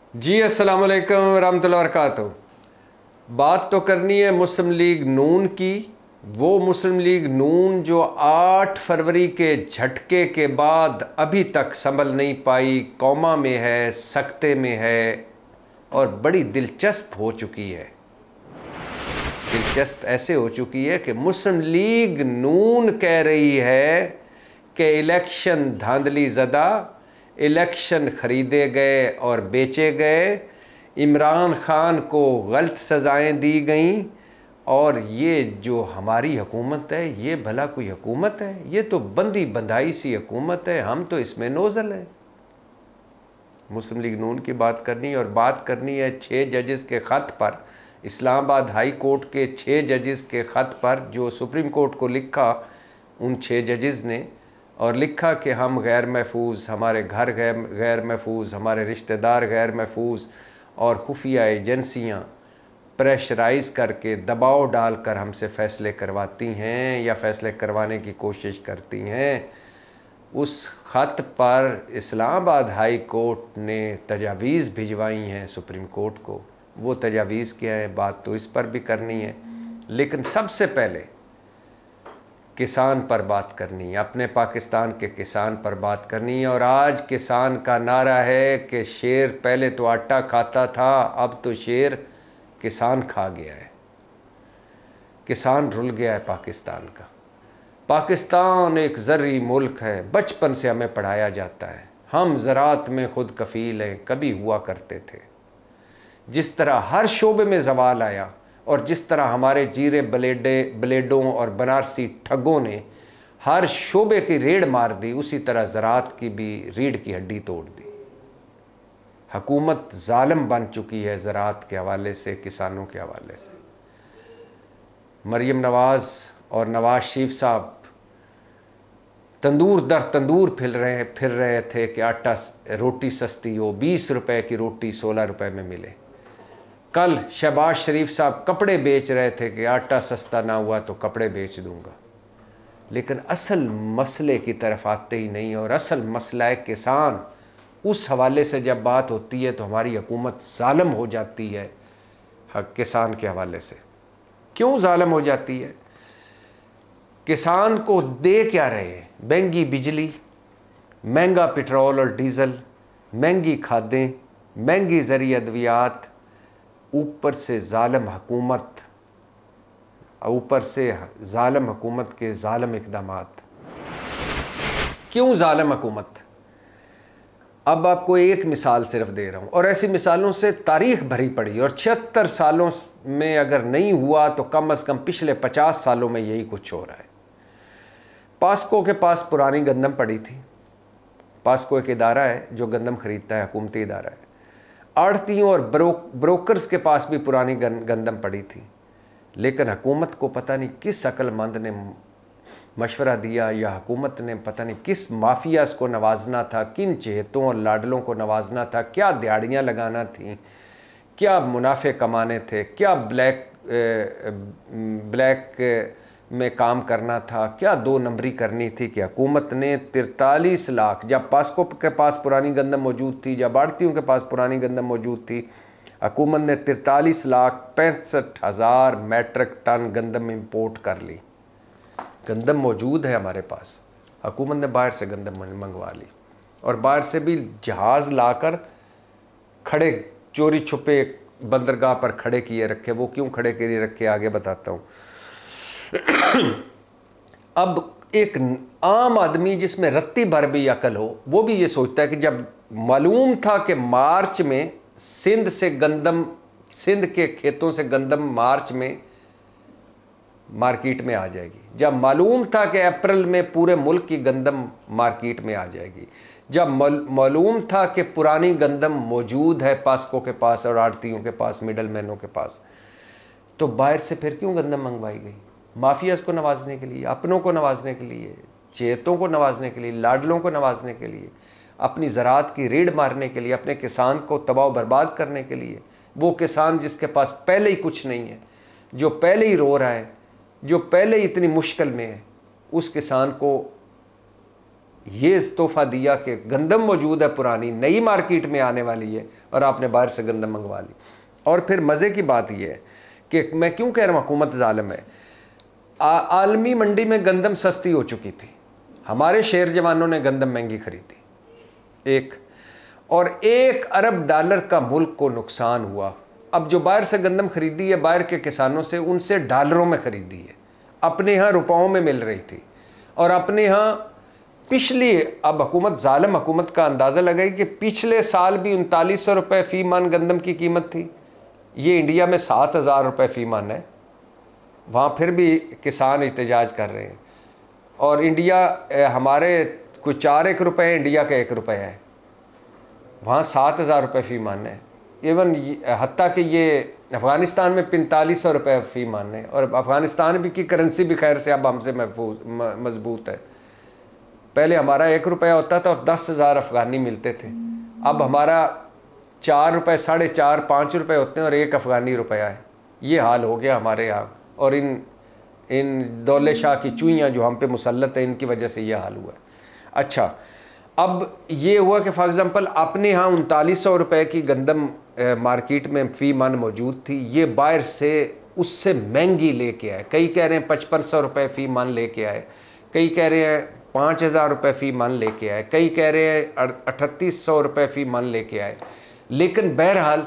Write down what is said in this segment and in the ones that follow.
जी अस्सलाम वालेकुम रहमतुल्लाहि व बरकातहू। बात तो करनी है मुस्लिम लीग नून की। वो मुस्लिम लीग नून जो 8 फरवरी के झटके के बाद अभी तक संभल नहीं पाई, कौमा में है, सकते में है और बड़ी दिलचस्प हो चुकी है। दिलचस्प ऐसे हो चुकी है कि मुस्लिम लीग नून कह रही है कि इलेक्शन धांधली ज़दा, इलेक्शन ख़रीदे गए और बेचे गए, इमरान खान को गलत सज़ाएं दी गईं और ये जो हमारी हुकूमत है ये भला कोई हुकूमत है? ये तो बंदी बंधाई सी हुकूमत है, हम तो इसमें नोज़ल हैं। मुस्लिम लीग नून की बात करनी और बात करनी है 6 जजेस के ख़त पर, इस्लामाबाद हाई कोर्ट के 6 जजेस के ख़त पर जो सुप्रीम कोर्ट को लिखा उन 6 जजेस ने, और लिखा कि हम गैर महफूज, हमारे घर गैर महफूज, हमारे रिश्तेदार गैर महफूज और खुफिया एजेंसियाँ प्रेशराइज़ करके दबाव डालकर हमसे फ़ैसले करवाती हैं या फ़ैसले करवाने की कोशिश करती हैं। उस ख़त पर इस्लामाबाद हाई कोर्ट ने तजावीज़ भिजवाई हैं सुप्रीम कोर्ट को। वो तजावीज़ क्या है, बात तो इस पर भी करनी है, लेकिन सबसे पहले किसान पर बात करनी है, अपने पाकिस्तान के किसान पर बात करनी है। और आज किसान का नारा है कि शेर पहले तो आटा खाता था, अब तो शेर किसान खा गया है। किसान रुल गया है पाकिस्तान का। पाकिस्तान एक ज़र्री मुल्क है, बचपन से हमें पढ़ाया जाता है, हम ज़राअत में ख़ुद कफ़ील हैं, कभी हुआ करते थे। जिस तरह हर शोबे में ज़वाल आया और जिस तरह हमारे जीरे ब्लेडों और बनारसी ठगों ने हर शोबे की रेड़ मार दी, उसी तरह ज़राअत की भी रीढ़ की हड्डी तोड़ दी। हुकूमत जालिम बन चुकी है ज़राअत के हवाले से, किसानों के हवाले से। मरीम नवाज़ और नवाज शरीफ साहब तंदूर दर तंदूर फिर रहे थे कि आटा रोटी सस्ती हो, 20 रुपए की रोटी 16 रुपए में मिले। कल शहबाज शरीफ साहब कपड़े बेच रहे थे कि आटा सस्ता ना हुआ तो कपड़े बेच दूंगा। लेकिन असल मसले की तरफ आते ही नहीं, और असल मसला है किसान। उस हवाले से जब बात होती है तो हमारी हुकूमत जालिम हो जाती है किसान के हवाले से। क्यों जालिम हो जाती है? किसान को दे क्या रहे हैं? महंगी बिजली, महंगा पेट्रोल और डीज़ल, महंगी खादें, महंगी ज़रिए अद्वियात, ऊपर से जालिम हुकूमत, ऊपर से जालिम हुकूमत के जालिम इक़दामात। क्यों जालिम हुकूमत? अब आपको एक मिसाल सिर्फ दे रहा हूँ और ऐसी मिसालों से तारीख़ भरी पड़ी, और 76 सालों में अगर नहीं हुआ तो कम अज़ कम पिछले 50 सालों में यही कुछ हो रहा है। पास्को के पास पुरानी गंदम पड़ी थी। पास्को एक इदारा है जो गंदम ख़रीदता है, हुकूमती इदारा है। आड़तियों और ब्रोकर्स के पास भी पुरानी गंदम पड़ी थी, लेकिन हुकूमत को पता नहीं किस अक्लमंद ने मशवरा दिया, या हुकूमत ने पता नहीं किस माफियाज को नवाजना था, किन चहेतों और लाडलों को नवाजना था, क्या दिहाड़ियाँ लगाना थी, क्या मुनाफे कमाने थे, क्या ब्लैक में काम करना था, क्या 2 नंबरी करनी थी, कि हुकूमत ने 43 लाख, जब पास्को के पास पुरानी गंदम मौजूद थी, जब आड़तियों के पास पुरानी गंदम मौजूद थी, हुकूमत ने 43,65,000 मैट्रिक टन गंदम इंपोर्ट कर ली। गंदम मौजूद है हमारे पास, हुकूमत ने बाहर से गंदम मंगवा ली, और बाहर से भी जहाज़ लाकर खड़े चोरी छुपे बंदरगाह पर खड़े किए रखे। वो क्यों खड़े किए रखे, आगे बताता हूँ। अब एक आम आदमी जिसमें रत्ती भर भी अकल हो, वो भी ये सोचता है कि जब मालूम था कि मार्च में सिंध के खेतों से गंदम मार्च में मार्केट में आ जाएगी, जब मालूम था कि अप्रैल में पूरे मुल्क की गंदम मार्केट में आ जाएगी, जब मालूम था कि पुरानी गंदम मौजूद है पास्को के पास और आड़तियों के पास, मिडल मैनों के पास, तो बाहर से फिर क्यों गंदम मंगवाई गई? माफियाज को नवाजने के लिए, अपनों को नवाजने के लिए, चहेतों को नवाजने के लिए, लाडलों को नवाजने के लिए, अपनी ज़राअत की रेड़ मारने के लिए, अपने किसान को तबाह बर्बाद करने के लिए। वो किसान जिसके पास पहले ही कुछ नहीं है, जो पहले ही रो रहा है, जो पहले ही इतनी मुश्किल में है, उस किसान को ये तोहफा दिया कि गंदम मौजूद है पुरानी, नई मार्केट में आने वाली है और आपने बाहर से गंदम मंगवा ली। और फिर मज़े की बात यह है कि मैं क्यों कह रहा हूँ हुकूमत जालिम है, आलमी मंडी में गंदम सस्ती हो चुकी थी, हमारे शेर जवानों ने गंदम महंगी खरीदी एक, और $1 अरब का मुल्क को नुकसान हुआ। अब जो बाहर से गंदम खरीदी है बाहर के किसानों से, उनसे डॉलरों में ख़रीदी है, अपने यहाँ रुपयों में मिल रही थी। और अपने यहाँ पिछली, अब हुकूमत जालिम हुकूमत का अंदाज़ा लगाई कि पिछले साल भी 3900 रुपये फ़ी मन गंदम की कीमत थी। ये इंडिया में 7000 रुपये फ़ी मन है, वहाँ फिर भी किसान एहतजाज कर रहे हैं। और इंडिया हमारे कोई 4 रुपये है, इंडिया का 1 रुपये है, वहाँ 7000 रुपये फ़ी मन है। इवन हत्ता कि ये अफ़गानिस्तान में 4500 रुपये फ़ी मन है, और अफ़गानिस्तान भी की करेंसी भी खैर से अब हमसे मजबूत है। पहले हमारा 1 रुपया होता था और 10,000 अफ़गानी मिलते थे, अब हमारा 4 रुपये, 4.5, 5 रुपये होते हैं और 1 अफ़गानी रुपया है। ये हाल हो गया हमारे यहाँ, और इन दौले शाह की चूइयाँ जो हम पे मुसल्लत है, इनकी वजह से ये हाल हुआ है। अच्छा, अब ये हुआ कि फॉर एग्ज़ाम्पल अपने यहाँ 3900 रुपये की गंदम मार्केट में फ़ी मन मौजूद थी, ये बाहर से उससे महंगी लेके आए। कई कह रहे हैं 5500 रुपये फ़ी मन लेके आए, कई कह रहे हैं 5000 रुपये फ़ी मन लेके आए, कई कह रहे हैं 3800 रुपये फ़ी मन लेके आए। लेकिन बहरहाल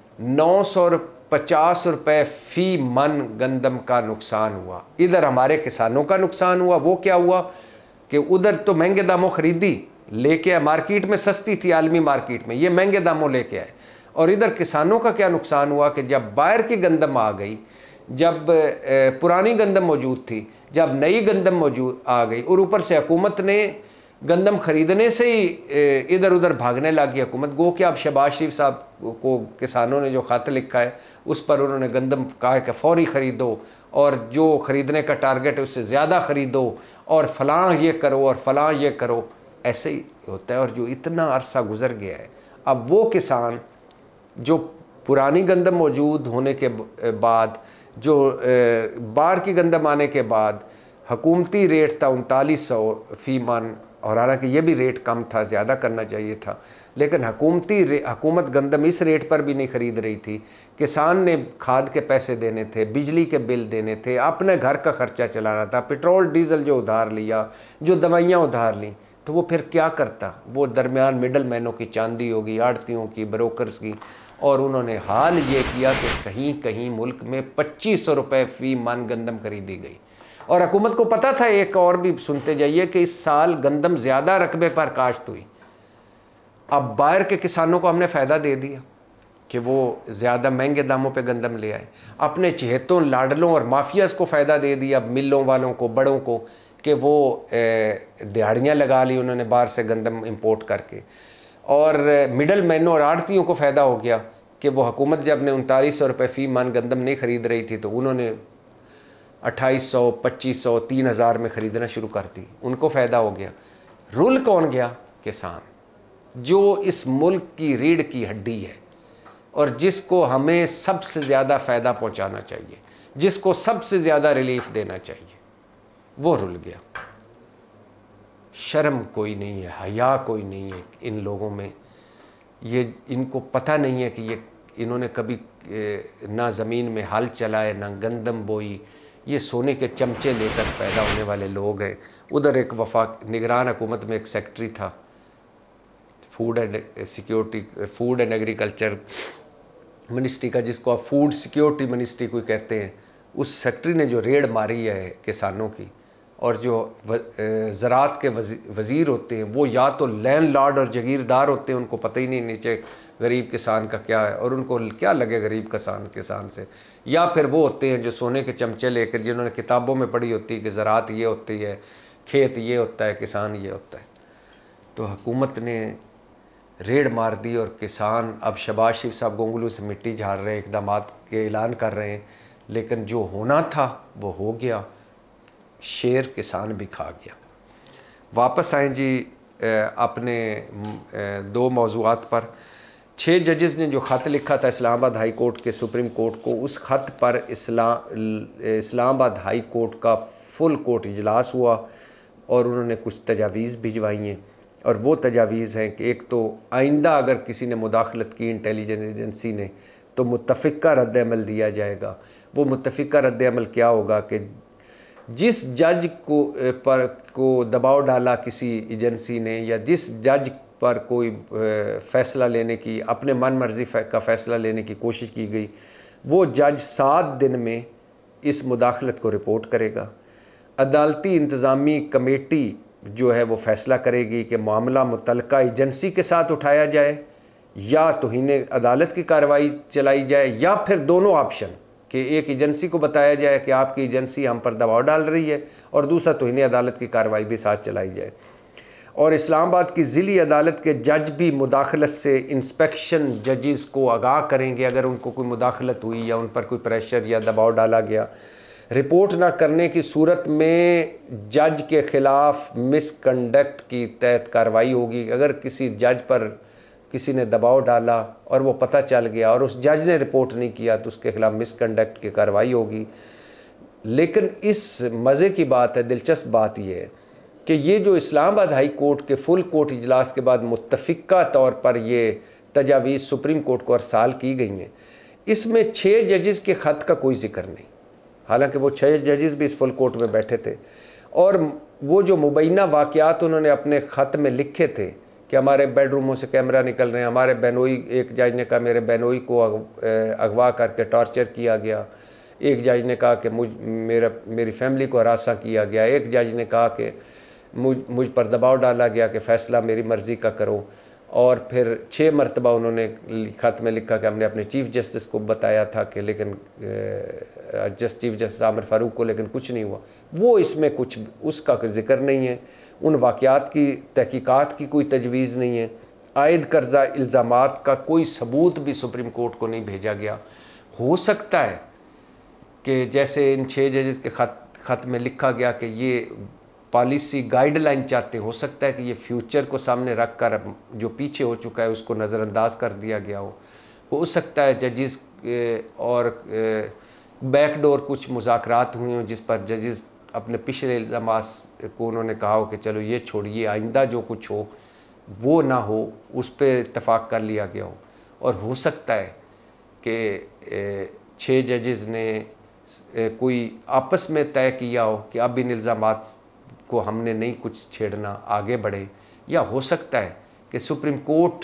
950 रुपये फ़ी मन गंदम का नुकसान हुआ। इधर हमारे किसानों का नुकसान हुआ। वो क्या हुआ कि उधर तो महंगे दामों ख़रीदी लेके आए, मार्केट में सस्ती थी आलमी मार्केट में, ये महंगे दामों लेके आए। और इधर किसानों का क्या नुकसान हुआ कि जब बाहर की गंदम आ गई, जब पुरानी गंदम मौजूद थी, जब नई गंदम मौजूद आ गई, और ऊपर से हुकूमत ने गंदम ख़रीदने से ही इधर उधर भागने लगी हुकूमत। गो कि अब शहबाज शरीफ साहब को किसानों ने जो ख़त लिखा है उस पर उन्होंने गंदम कहा है कि फ़ौरी ख़रीदो, और जो ख़रीदने का टारगेट है उससे ज़्यादा ख़रीदो, और फ़लाँ ये करो और फ़लाँ ये करो। ऐसे ही होता है। और जो इतना अरसा गुज़र गया है, अब वो किसान जो पुरानी गंदम मौजूद होने के बाद, जो बाहर की गंदम आने के बाद हुकूमती रेट था 3900 फ़ी मन, और हालांकि ये भी रेट कम था, ज़्यादा करना चाहिए था, लेकिन हुकूमत गंदम इस रेट पर भी नहीं ख़रीद रही थी। किसान ने खाद के पैसे देने थे, बिजली के बिल देने थे, अपने घर का ख़र्चा चलाना था, पेट्रोल डीज़ल जो उधार लिया, जो दवाइयाँ उधार लीं, तो वो फिर क्या करता? वो दरमियान मिडल मैनों की चांदी होगी, आड़तियों की, ब्रोकर्स की। और उन्होंने हाल ये किया कि कहीं कहीं मुल्क में 2500 रुपये फ़ी मन गंदम खरीदी गई। और हुकूमत को पता था, एक और भी सुनते जाइए, कि इस साल गंदम ज़्यादा रकबे पर काश्त हुई। अब बाहर के किसानों को हमने फ़ायदा दे दिया कि वो ज़्यादा महंगे दामों पे गंदम ले आए, अपने चहेतों, लाडलों और माफियाज़ को फ़ायदा दे दिया, मिलों वालों को, बड़ों को, कि वो दिहाड़ियाँ लगा ली उन्होंने बाहर से गंदम इंपोर्ट करके। और मिडल मैनों और आड़तियों को फ़ायदा हो गया कि वो हुकूमत जब ने 3900 रुपये फ़ी मन गंदम नहीं ख़रीद रही थी, तो उन्होंने 2800, 2500, 3000 में ख़रीदना शुरू कर दी, उनको फ़ायदा हो गया। रुल कौन गया? किसान, जो इस मुल्क की रीढ़ की हड्डी है और जिसको हमें सबसे ज़्यादा फ़ायदा पहुँचाना चाहिए, जिसको सबसे ज़्यादा रिलीफ देना चाहिए, वो रुल गया। शर्म कोई नहीं है, हया कोई नहीं है इन लोगों में। ये इनको पता नहीं है कि ये इन्होंने कभी ना ज़मीन में हल चलाए, ना गंदम बोई। ये सोने के चमचे लेकर पैदा होने वाले लोग हैं। उधर एक निगरान हुकूमत में एक सेक्रेटरी था, फूड एंड एग्रीकल्चर मिनिस्ट्री का, जिसको आप फूड सिक्योरिटी मिनिस्ट्री कोई कहते हैं, उस सेक्रेटरी ने जो रेड मारी है किसानों की, और जो ज़राअत के वज़ीर होते हैं वो या तो लैंडलॉर्ड और जागीरदार होते हैं, उनको पता ही नहीं नीचे गरीब किसान का क्या है और उनको क्या लगे गरीब किसान से, या फिर वो होते हैं जो सोने के चमचे लेकर, जिन्होंने किताबों में पढ़ी होती है कि ज़राअत ये होती है, खेत ये होता है, किसान ये होता है। तो हुकूमत ने रेड मार दी और किसान अब शहबाज शरीफ साहब गोंगलू से मिट्टी झाड़ रहे हैं, इक़दामात के ऐलान कर रहे हैं, लेकिन जो होना था वो हो गया। शेर किसान भी खा गया। वापस आएँ जी अपने 2 मौज़ूआत पर। 6 जजेस ने जो ख़त लिखा था इस्लामाबाद हाई कोर्ट के सुप्रीम कोर्ट को, उस ख़त पर इस्लामाबाद हाई कोर्ट का फुल कोर्ट इजलास हुआ। और उन्होंने कुछ तजावीज़ भिजवाई हैं, और वो तजावीज़ हैं कि एक तो आइंदा अगर किसी ने मुदाखलत की इंटेलिजेंस एजेंसी ने तो मुत्तफ़िका रद्द-ए-अमल दिया जाएगा। वो मुत्तफ़िका रद्द-ए-अमल क्या होगा कि जिस जज को दबाव डाला किसी एजेंसी ने, या जिस जज पर कोई फ़ैसला लेने की, अपने मन मर्ज़ी का फ़ैसला लेने की कोशिश की गई, वो जज 7 दिन में इस मुदाखलत को रिपोर्ट करेगा। अदालती इंतज़ामी कमेटी जो है वो फ़ैसला करेगी कि मामला मुतल्लिका एजेंसी के साथ उठाया जाए या तौहीन अदालत की कार्रवाई चलाई जाए, या फिर दोनों ऑप्शन कि एक एजेंसी को बताया जाए कि आपकी एजेंसी हम पर दबाव डाल रही है, और दूसरा तौहीन अदालत की कार्रवाई भी साथ चलाई जाए। और इस्लामाबाद की ज़िली अदालत के जज भी मुदाखलत से इंस्पेक्शन जजेस को आगाह करेंगे अगर उनको कोई मुदाखलत हुई या उन पर कोई प्रेशर या दबाव डाला गया। रिपोर्ट ना करने की सूरत में जज के ख़िलाफ़ मिसकंडक्ट की तहत कार्रवाई होगी। अगर किसी जज पर किसी ने दबाव डाला और वो पता चल गया और उस जज ने रिपोर्ट नहीं किया तो उसके ख़िलाफ़ मिसकंडक्ट की कार्रवाई होगी। लेकिन इस मज़े की बात है, दिलचस्प बात यह है कि ये जो इस्लामाबाद हाई कोर्ट के फुल कोर्ट इजलास के बाद मुत्तफ़िका तौर पर ये तजावीज़ सुप्रीम कोर्ट को अरसाल की गई हैं, इसमें 6 जजेस के ख़त का कोई जिक्र नहीं। हालांकि वो 6 जजेस भी इस फुल कोर्ट में बैठे थे, और वो जो मुबैना वाक़यात उन्होंने अपने ख़त में लिखे थे कि हमारे बेडरूमों से कैमरा निकल रहे हैं, हमारे बहनोई, एक जज ने कहा मेरे बहनोई को अगवा करके टॉर्चर किया गया, एक जज ने कहा कि मेरी फैमिली को हरासा किया गया, एक जज ने कहा कि मुझ पर दबाव डाला गया कि फ़ैसला मेरी मर्ज़ी का करो। और फिर 6 मरतबा उन्होंने ख़त में लिखा कि हमने अपने चीफ़ जस्टिस को बताया था कि लेकिन चीफ़ जस्टिस आमिर फ़ारूक को, लेकिन कुछ नहीं हुआ। वो इसमें कुछ उसका कोई ज़िक्र नहीं है, उन वाक़यात की तहकीकात की कोई तजवीज़ नहीं है, आयद कर्जा इल्ज़ामात का कोई सबूत भी सुप्रीम कोर्ट को नहीं भेजा गया। हो सकता है कि जैसे इन 6 जजेस के ख़त में लिखा गया कि ये पॉलिसी गाइडलाइन चाहते, हो सकता है कि ये फ्यूचर को सामने रख कर जो पीछे हो चुका है उसको नज़रअंदाज कर दिया गया हो सकता है जजेस और बैकडोर कुछ मुज़ाकरात हुए हों जिस पर जजेस अपने पिछले इल्ज़ामात को उन्होंने कहा हो कि चलो ये छोड़िए, आइंदा जो कुछ हो वो ना हो, उस पर इत्तफ़ाक़ कर लिया गया हो। और हो सकता है कि 6 जजेस ने कोई आपस में तय किया हो कि अब इन इल्ज़ामात को हमने नहीं कुछ छेड़ना, आगे बढ़े। या हो सकता है कि सुप्रीम कोर्ट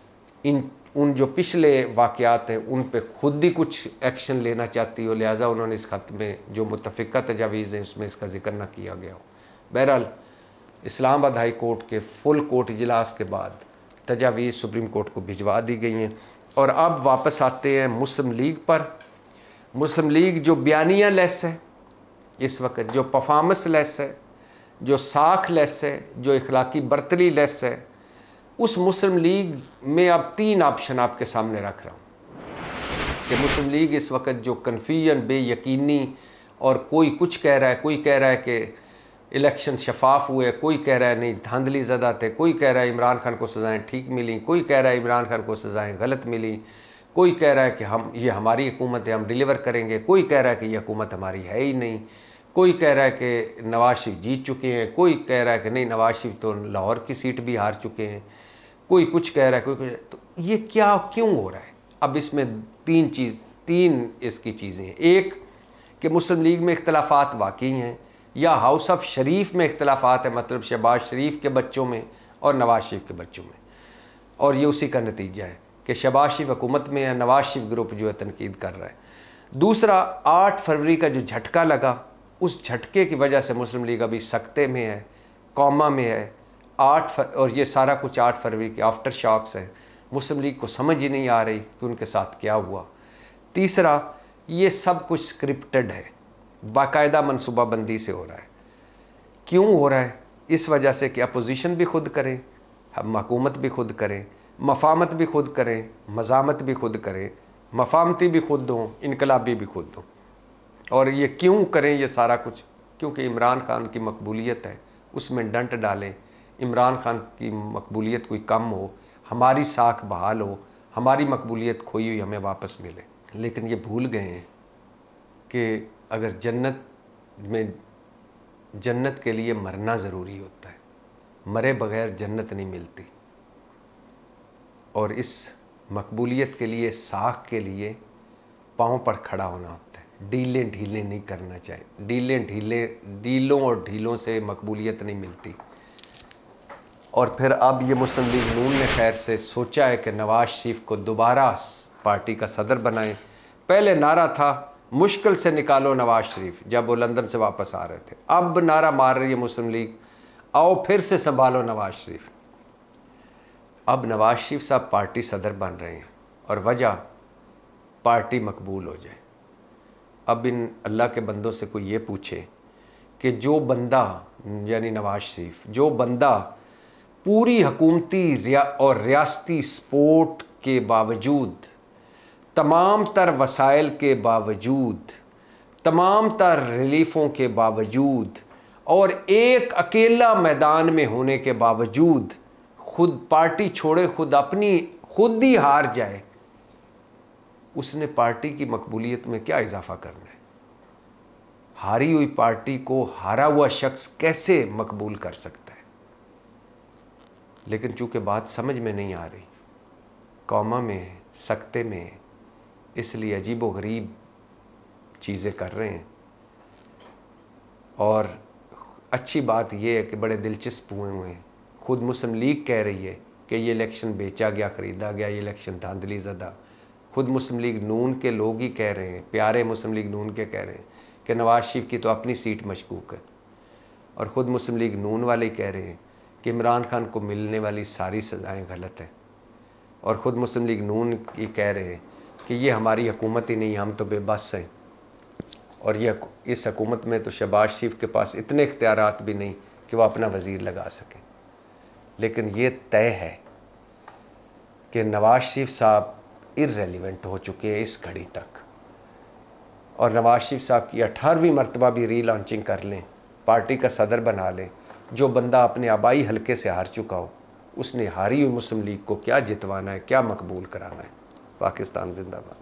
उन जो पिछले वाक़यात हैं उन पे खुद ही कुछ एक्शन लेना चाहती हो, लिहाजा उन्होंने इस ख़त में जो मुत्तफ़िका तजावीज़ हैं उसमें इसका जिक्र ना किया गया हो। बहरहाल इस्लामाबाद हाई कोर्ट के फुल कोर्ट इजलास के बाद तजावीज़ सुप्रीम कोर्ट को भिजवा दी गई हैं। और अब वापस आते हैं मुस्लिम लीग पर। मुस्लिम लीग जो बयानिया लेस है इस वक्त, जो परफॉर्मेंस लेस है, जो साख लेस है, जो इखलाकी बर्तरी लेस है, उस मुस्लिम लीग में अब 3 ऑप्शन आपके सामने रख रहा हूँ कि मुस्लिम लीग इस वक्त जो कन्फ्यूजन, बेयकीनी, और कोई कुछ कह रहा है, कोई कह रहा है कि इलेक्शन शफाफ हुए, कोई कह रहा है नहीं धांधली ज़दा थे, कोई कह रहा है इमरान खान को सज़ाएँ ठीक मिली, कोई कह रहा है इमरान खान को सज़ाएँ गलत मिली, कोई कह रहा है कि ये हमारी हुकूमत है, हम डिलीवर करेंगे, कोई कह रहा है कि ये हुकूमत हमारी है ही नहीं, कोई कह रहा है कि नवाज शरीफ जीत चुके हैं, कोई कह रहा है कि नहीं नवाज शरीफ तो लाहौर की सीट भी हार चुके हैं, कोई कुछ कह रहा है, कोई कुछ। तो ये क्या क्यों हो रहा है? अब इसमें 3 इसकी चीज़ें हैं। एक कि मुस्लिम लीग में इख्तलाफात वाकई हैं, या हाउस ऑफ शरीफ में इख्तलाफात है, मतलब शहबाज शरीफ के बच्चों में और नवाज शरीफ के बच्चों में, और ये उसी का नतीजा है कि शहबाज शरीफ हुकूमत में है, नवाज शरीफ ग्रुप जो है तनकीद कर रहा है। दूसरा, 8 फरवरी का जो झटका लगा, उस झटके की वजह से मुस्लिम लीग अभी सख्ते में है, कौमा में है। और ये सारा कुछ 8 फरवरी के आफ्टर शॉक्स है। मुस्लिम लीग को समझ ही नहीं आ रही कि उनके साथ क्या हुआ। तीसरा, ये सब कुछ स्क्रिप्टेड है, बाकायदा मनसूबाबंदी से हो रहा है। क्यों हो रहा है? इस वजह से कि अपोजिशन भी खुद करें, हम हुकूमत भी खुद करें, मफामत भी खुद करें, मज़ामत भी खुद करें, मफामती भी खुद हों, इनकलाबी भी खुद हों। और ये क्यों करें ये सारा कुछ? क्योंकि इमरान खान की मकबूलियत है, उसमें डंट डालें, इमरान खान की मकबूलियत कोई कम हो, हमारी साख बहाल हो, हमारी मकबूलियत खोई हुई हमें वापस मिले। लेकिन ये भूल गए हैं कि अगर जन्नत में जन्नत के लिए मरना ज़रूरी होता है, मरे बगैर जन्नत नहीं मिलती। और इस मकबूलियत के लिए, साख के लिए पाँव पर खड़ा होना होता है, डीलें ढीलें नहीं करना चाहिए। डीलों और ढीलों से मकबूलियत नहीं मिलती। और फिर अब ये मुस्लिम लीग नून ने खैर से सोचा है कि नवाज शरीफ को दोबारा पार्टी का सदर बनाएं। पहले नारा था मुश्किल से निकालो नवाज शरीफ, जब वो लंदन से वापस आ रहे थे। अब नारा मार रही है मुस्लिम लीग, आओ फिर से संभालो नवाज शरीफ। अब नवाज शरीफ साहब पार्टी सदर बन रहे हैं और वजह पार्टी मकबूल हो जाए। अब इन अल्लाह के बंदों से कोई ये पूछे कि जो बंदा, यानी नवाज शरीफ, जो बंदा पूरी हुकूमती और रियासती सपोर्ट के बावजूद, तमाम तर वसाइल के बावजूद, तमाम तर रिलीफ़ों के बावजूद और एक अकेला मैदान में होने के बावजूद खुद पार्टी छोड़े, खुद ही हार जाए, उसने पार्टी की मकबूलियत में क्या इजाफा करना है? हारी हुई पार्टी को हारा हुआ शख्स कैसे मकबूल कर सकता है? लेकिन चूंकि बात समझ में नहीं आ रही, कौमा में, सकते में, इसलिए अजीब व गरीब चीज़ें कर रहे हैं। और अच्छी बात यह है कि बड़े दिलचस्प हुए हैं। खुद मुस्लिम लीग कह रही है कि ये इलेक्शन बेचा गया, ख़रीदा गया, ये इलेक्शन धांधली ज़दा। खुद मुस्लिम लीग नून के लोग ही कह रहे हैं, प्यारे मुस्लिम लीग नून के कह रहे हैं कि नवाज शरीफ की तो अपनी सीट मशकूक है। और ख़ुद मुस्लिम लीग नून वाले कह रहे हैं कि इमरान खान को मिलने वाली सारी सज़ाएँ गलत हैं। और ख़ुद मुस्लिम लीग नून ये कह रहे हैं कि ये हमारी हुकूमत ही नहीं, हम तो बेबस हैं। और ये इस हुकूमत में तो शहबाज शरीफ के पास इतने इख्तियारात भी नहीं कि वह अपना वज़ीर लगा सकें। लेकिन ये तय है कि नवाज शरीफ साहब इर्रेलिवेंट हो चुके हैं इस घड़ी तक। और नवाज शरीफ साहब की 18वीं मरतबा भी रीलॉन्चिंग कर लें, पार्टी का सदर बना लें, जो बंदा अपने आबाई हलके से हार चुका हो, उसने हारी हुई मुस्लिम लीग को क्या जितवाना है, क्या मकबूल कराना है। पाकिस्तान जिंदाबाद।